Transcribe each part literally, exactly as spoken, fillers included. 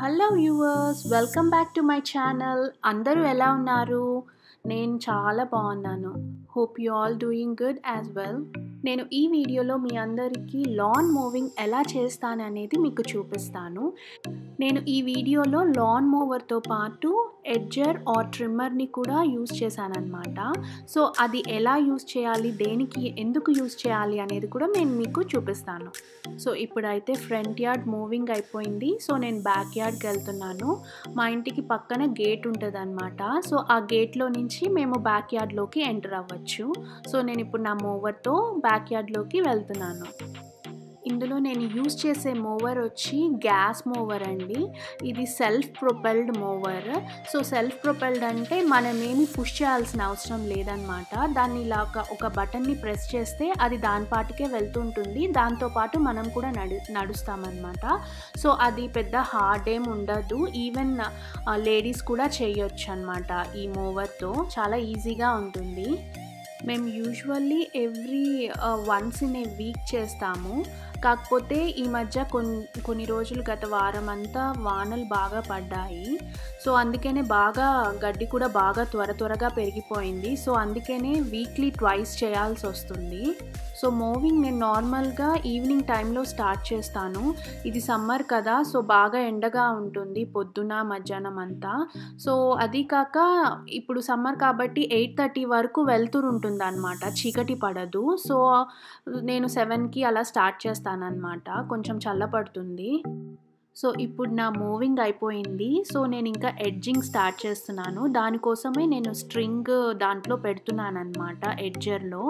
Hello viewers, welcome back to my channel. అందరూ ఎలా ఉన్నారు? నేను చాలా బాగున్నాను. Hope you all doing good as well. నేను ఈ వీడియోలో మీ అందరికీ లాన్ మూవింగ్ ఎలా చేస్తాను అనేది మీకు చూపిస్తాను. నేను ఈ వీడియోలో లాన్ మూవర్తో పాటు ఎడ్జర్ ఆర్ ట్రిమ్మర్ని కూడా యూస్ చేశానన్నమాట. సో అది ఎలా యూస్ చేయాలి, దేనికి ఎందుకు యూస్ చేయాలి అనేది కూడా నేను మీకు చూపిస్తాను. సో ఇప్పుడైతే ఫ్రంట్ యార్డ్ మూవింగ్ అయిపోయింది. సో నేను బ్యాక్ యార్డ్కి వెళ్తున్నాను. మా ఇంటికి పక్కన గేట్ ఉంటుంది అనమాట. సో ఆ గేట్లో నుంచి మేము బ్యాక్ యార్డ్లోకి ఎంటర్ అవ్వచ్చు. సో నేను ఇప్పుడు నా మూవర్తో బ్యాక్ యార్డ్లోకి వెళ్తున్నాను. ఇందులో నేను యూస్ చేసే మూవర్ వచ్చి గ్యాస్ మూవర్ అండి. ఇది self propelled mower. So self propelled అంటే మనమేమి పుష్ చేయాల్సిన అవసరం లేదనమాట. దాన్ని ఇలాగ ఒక బటన్ని ప్రెస్ చేస్తే అది దాని పాటికే వెళ్తుంటుంది. దాంతోపాటు మనం కూడా నడు నడుస్తామన్నమాట. సో అది పెద్ద హార్డ్ ఏం ఉండదు. ఈవెన్ లేడీస్ కూడా చేయొచ్చు అనమాట. ఈ మూవర్తో చాలా ఈజీగా ఉంటుంది. మేము usually every once in a week చేస్తాము. కాకపోతే ఈ మధ్య కొన్ని కొన్ని రోజులు గత వారం అంతా వానలు బాగా పడ్డాయి. సో అందుకనే బాగా గడ్డి కూడా బాగా త్వర త్వరగా పెరిగిపోయింది. సో అందుకనే వీక్లీ ట్వైస్ చేయాల్సి వస్తుంది. సో మూవింగ్ నేను నార్మల్గా ఈవినింగ్ టైంలో స్టార్ట్ చేస్తాను. ఇది సమ్మర్ కదా, సో బాగా ఎండగా ఉంటుంది పొద్దున మధ్యాహ్నం అంతా. సో అది కాక ఇప్పుడు సమ్మర్ కాబట్టి ఎయిట్ థర్టీ వరకు వెళ్తురు ఉంటుంది అనమాట, చీకటి పడదు. సో నేను సెవెన్కి అలా స్టార్ట్ చేస్తాను అనమాట, కొంచెం చల్లపడుతుంది. సో ఇప్పుడు నా మూవింగ్ అయిపోయింది. సో నేను ఇంకా ఎడ్జింగ్ స్టార్ట్ చేస్తున్నాను. దానికోసమే నేను స్ట్రింగ్ దాంట్లో పెడుతున్నాను అనమాట ఎడ్జర్లో.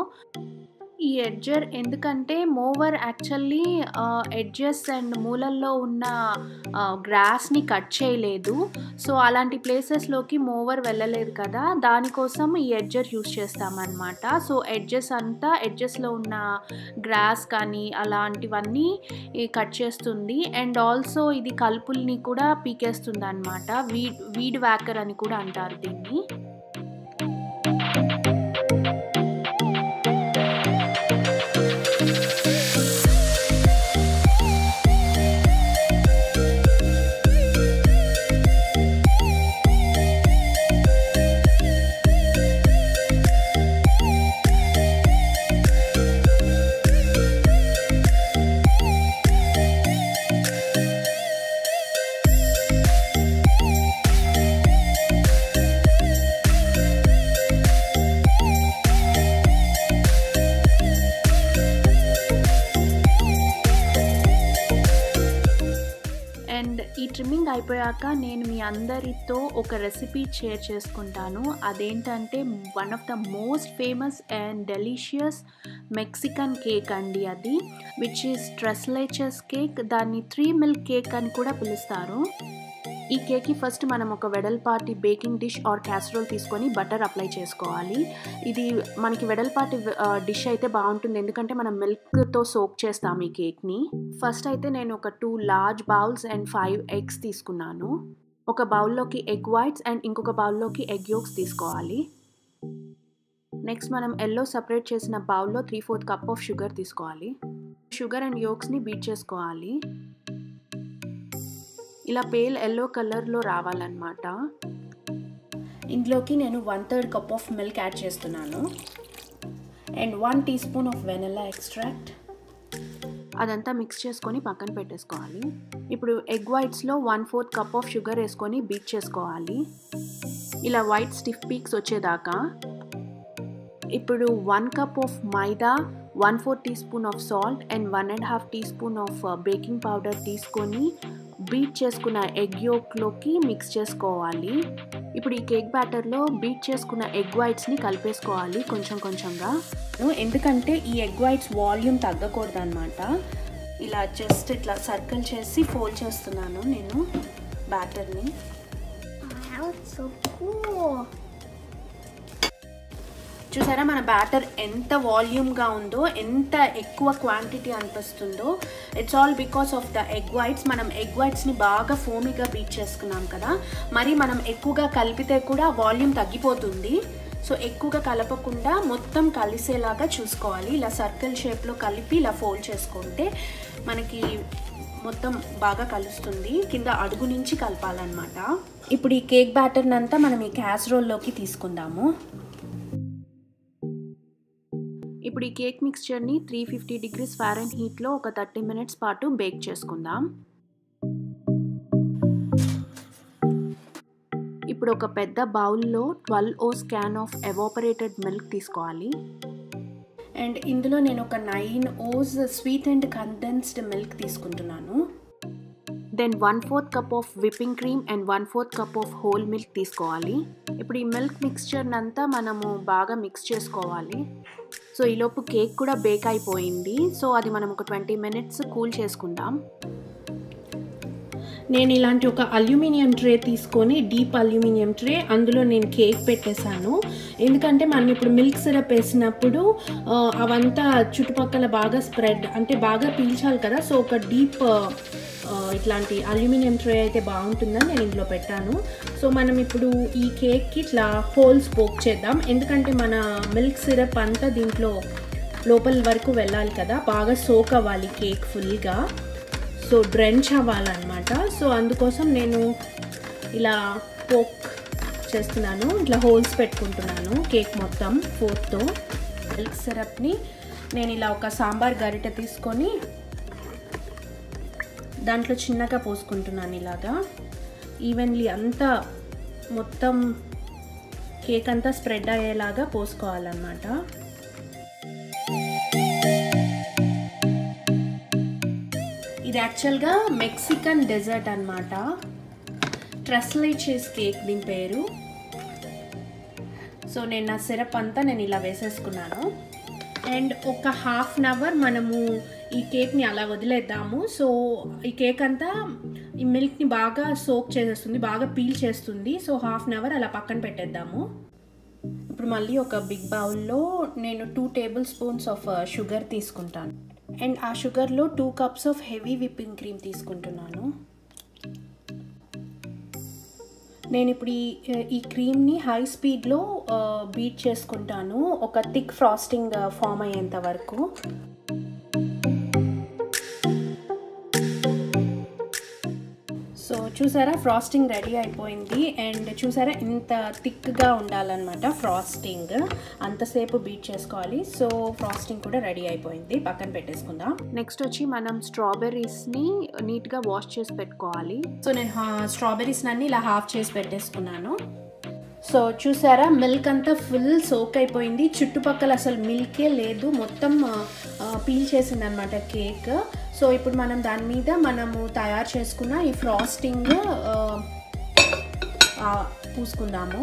ఈ ఎడ్జర్ ఎందుకంటే మూవర్ యాక్చువల్లీ ఎడ్జెస్ అండ్ మూలల్లో ఉన్న గ్రాస్ని కట్ చేయలేదు. సో అలాంటి ప్లేసెస్లోకి మూవర్ వెళ్ళలేదు కదా, దానికోసం ఈ ఎడ్జర్ యూస్ చేస్తామన్నమాట. సో ఎడ్జెస్ అంతా ఎడ్జెస్లో ఉన్న గ్రాస్ కానీ అలాంటివన్నీ కట్ చేస్తుంది. అండ్ ఆల్సో ఇది కలుపుల్ని కూడా పీకేస్తుంది అనమాట. వీడ్ వీడ్ వ్యాకర్ అని కూడా అంటారు దీన్ని. అండ్ ఈ ట్రిమ్మింగ్ అయిపోయాక నేను మీ అందరితో ఒక రెసిపీ షేర్ చేసుకుంటాను. అదేంటంటే one of the most famous and delicious Mexican cake అండి అది, విచ్ ఈస్ లెచెస్ కేక్. దాన్ని త్రీ మిల్క్ కేక్ అని కూడా పిలుస్తారు. ఈ కేక్కి ఫస్ట్ మనం ఒక వెడల్పాటి బేకింగ్ డిష్ ఆర్ క్యాసరోల్ తీసుకొని బటర్ అప్లై చేసుకోవాలి. ఇది మనకి వెడల్పాటి డిష్ అయితే బాగుంటుంది, ఎందుకంటే మనం మిల్క్తో సోక్ చేస్తాం ఈ కేక్ని. ఫస్ట్ అయితే నేను ఒక two large bowls and five eggs తీసుకున్నాను. ఒక బౌల్లోకి ఎగ్ వైట్స్ అండ్ ఇంకొక బౌల్లోకి ఎగ్ యోక్స్ తీసుకోవాలి. నెక్స్ట్ మనం ఎల్లో సపరేట్ చేసిన బౌల్లో three fourth cup of sugar తీసుకోవాలి. షుగర్ అండ్ యోక్స్ని బీట్ చేసుకోవాలి. ఇలా పేల్ ఎల్లో కలర్లో రావాలన్నమాట. ఇందులోకి నేను one third cup of milk add చేస్తున్నాను and one teaspoon of vanilla extract. అదంతా మిక్స్ చేసుకొని పక్కన పెట్టేసుకోవాలి. ఇప్పుడు ఎగ్ వైట్స్లో one fourth cup of sugar వేసుకొని బీట్ చేసుకోవాలి, ఇలా వైట్ స్టిఫ్ పీక్స్ వచ్చేదాకా. ఇప్పుడు one cup of maida, one fourth teaspoon of salt and one and half teaspoon of baking powder తీసుకొని బీట్ చేసుకున్న ఎగ్ యోక్లోకి మిక్స్ చేసుకోవాలి. ఇప్పుడు ఈ కేక్ బ్యాటర్లో బీట్ చేసుకున్న ఎగ్ వైట్స్ని కలిపేసుకోవాలి కొంచెం కొంచెంగా, ఎందుకంటే ఈ ఎగ్ వైట్స్ వాల్యూమ్ తగ్గకూడదు అనమాట. ఇలా జస్ట్ ఇట్లా సర్కిల్ చేసి ఫోల్డ్ చేస్తున్నాను నేను బ్యాటర్ని. చూసారా మన బ్యాటర్ ఎంత వాల్యూమ్గా ఉందో, ఎంత ఎక్కువ క్వాంటిటీ అనిపిస్తుందో. It's all because of the egg whites. మనం ఎగ్ వైట్స్ని బాగా ఫోమీగా బీట్ చేసుకున్నాం కదా, మరి మనం ఎక్కువగా కలిపితే కూడా వాల్యూమ్ తగ్గిపోతుంది. సో ఎక్కువగా కలపకుండా మొత్తం కలిసేలాగా చూసుకోవాలి. ఇలా సర్కిల్ షేప్లో కలిపి ఇలా ఫోల్డ్ చేసుకుంటే మనకి మొత్తం బాగా కలుస్తుంది. కింద అడుగు నుంచి కలపాలన్నమాట. ఇప్పుడు ఈ కేక్ బ్యాటర్ని అంతా మనం ఈ క్యాసరోల్లోకి తీసుకుందాము. ఇప్పుడు ఈ కేక్ మిక్స్చర్ని త్రీ ఫిఫ్టీ డిగ్రీస్ ఫారెన్ హీట్లో ఒక థర్టీ మినిట్స్ పాటు బేక్ చేసుకుందాం. ఇప్పుడు ఒక పెద్ద బౌల్లో twelve oz can of evaporated milk తీసుకోవాలి. అండ్ ఇందులో నేను ఒక nine oz sweet and condensed milk తీసుకుంటున్నాను. Then one fourth cup of whipping cream and one fourth cup of whole milk తీసుకోవాలి. ఇప్పుడు ఈ మిల్క్ మిక్స్చర్ని అంతా మనము బాగా మిక్స్ చేసుకోవాలి. సో ఈలోపు కేక్ కూడా బేక్ అయిపోయింది. సో అది మనం ఒక ట్వంటీ మినిట్స్ కూల్ చేసుకుందాం. నేను ఇలాంటి ఒక అల్యూమినియం ట్రే తీసుకొని, డీప్ అల్యూమినియం ట్రే, అందులో నేను కేక్ పెట్టేశాను. ఎందుకంటే మనం ఇప్పుడు మిల్క్ సిరప్ వేసినప్పుడు అవంతా చుట్టుపక్కల బాగా స్ప్రెడ్ అంటే బాగా పీల్చాలి కదా. సో ఒక డీప్ ఇట్లాంటి అల్యూమినియం ట్రే అయితే బాగుంటుందని నేను ఇందులో పెట్టాను. సో మనం ఇప్పుడు ఈ కేక్కి ఇట్లా హోల్స్ పోక్ చేద్దాం. ఎందుకంటే మన మిల్క్ సిరప్ అంతా దీంట్లో లోపల వరకు వెళ్ళాలి కదా, బాగా సోక్ అవ్వాలి కేక్ ఫుల్గా. సో డ్రెంచ్ అవ్వాలన్నమాట. సో అందుకోసం నేను ఇలా పోక్ చేస్తున్నాను, ఇట్లా హోల్స్ పెట్టుకుంటున్నాను కేక్ మొత్తం ఫోర్క్తో. మిల్క్ సిరప్ని నేను ఇలా ఒక సాంబార్ గరిటె తీసుకొని దాంట్లో చిన్నగా పోసుకుంటున్నాను. ఇలాగా ఈవెన్లీ అంతా మొత్తం కేక్ అంతా స్ప్రెడ్ అయ్యేలాగా పోసుకోవాలన్నమాట. ఇది యాక్చువల్గా మెక్సికన్ డెజర్ట్ అనమాట. లెచెస్ కేక్ దీని పేరు. సో నేను నా సిరప్ అంతా నేను ఇలా వేసేసుకున్నాను. అండ్ ఒక హాఫ్ అన్ అవర్ మనము ఈ కేక్ని అలా వదిలేద్దాము. సో ఈ కేక్ అంతా ఈ మిల్క్ని బాగా సోక్ చేసేస్తుంది, బాగా పీల్ చేస్తుంది. సో హాఫ్ అన్ అవర్ అలా పక్కన పెట్టేద్దాము. ఇప్పుడు మళ్ళీ ఒక బిగ్ బౌల్లో నేను two tablespoons of sugar తీసుకుంటాను. అండ్ ఆ షుగర్లో two cups of heavy whipping cream తీసుకుంటున్నాను. నేను ఇప్పుడు ఈ ఈ క్రీమ్ని హై స్పీడ్లో బీట్ చేసుకుంటాను ఒక థిక్ ఫ్రాస్టింగ్ ఫామ్ అయ్యేంత వరకు. సో చూసారా ఫ్రాస్టింగ్ రెడీ అయిపోయింది. అండ్ చూసారా ఇంత థిక్గా ఉండాలన్నమాట ఫ్రాస్టింగ్, అంతసేపు బీట్ చేసుకోవాలి. సో ఫ్రాస్టింగ్ కూడా రెడీ అయిపోయింది, పక్కన పెట్టేసుకుందాం. నెక్స్ట్ వచ్చి మనం స్ట్రాబెర్రీస్ని నీట్గా వాష్ చేసి పెట్టుకోవాలి. సో నేను స్ట్రాబెర్రీస్ అన్ని ఇలా హాఫ్ చేసి పెట్టేసుకున్నాను. సో చూసారా మిల్క్ అంతా ఫుల్ సోక్ అయిపోయింది, చుట్టుపక్కల అసలు మిల్కే లేదు, మొత్తం పీల్ చేసింది అనమాట కేక్. సో ఇప్పుడు మనం దాని మీద మనము తయారు చేసుకున్న ఈ ఫ్రాస్టింగ్ పూసుకుందాము.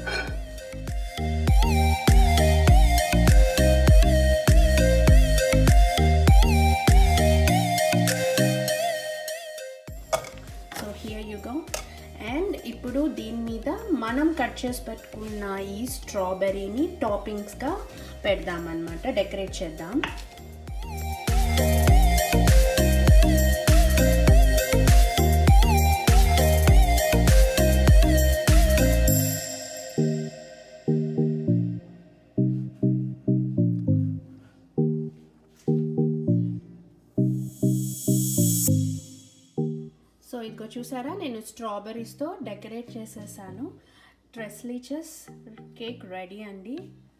So here you go. And ఇప్పుడు దీని మీద మనం కట్ చేసి పెట్టుకున్న ఈ స్ట్రాబెర్రీని టాపింగ్స్గా పెడదామన్నమాట, డెకరేట్ చేద్దాం. సో ఇదిగో చూసారా నేను స్ట్రాబెర్రీస్తో డెకరేట్ చేసేసాను. లెచెస్ కేక్ రెడీ అండి.